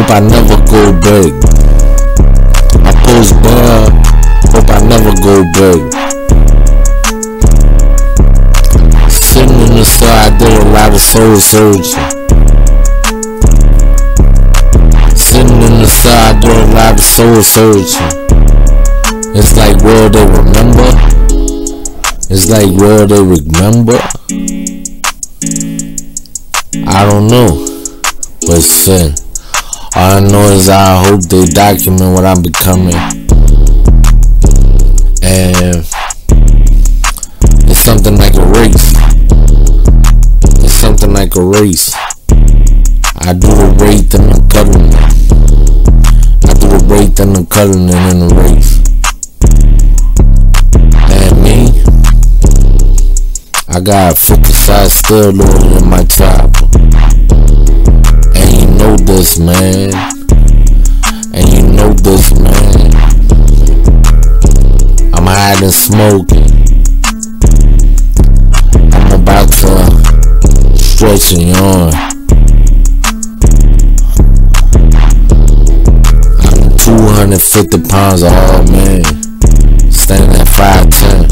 Hope I never go break. I post bar. Hope I never go break. Sitting in the cell, I did a lot of soul searching. Sitting in the cell, I did a lot of soul searching. It's like, will they remember? It's like, will they remember? I don't know. But shit, all I know is I hope they document what I'm becoming. And it's something like a race. It's something like a race. I do the race and the cutting. I do the race and the cutting in the race. And me, I got 50 shots still loaded in my chopper. And you know this, man. And you know this, man. I'm hiding smoking. I'm about to stretch and yawn. I'm 250 pounds of hard man, standing at 5'10".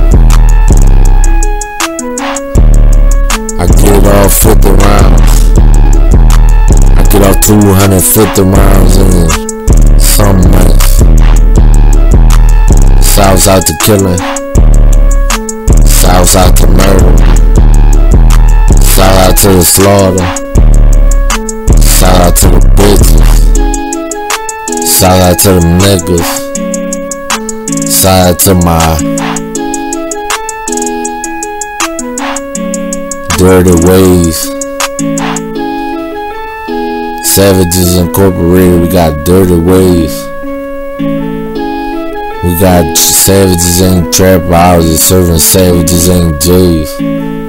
I get off 50 rounds. I get off 250 rounds in some months. South's out to killing. South's out to murder. South out to the slaughter. South out to the bitches. South out to the niggas. South out to my dirty ways. Savages Incorporated, we got dirty ways. We got savages ain't trap houses, serving savages ain't J's.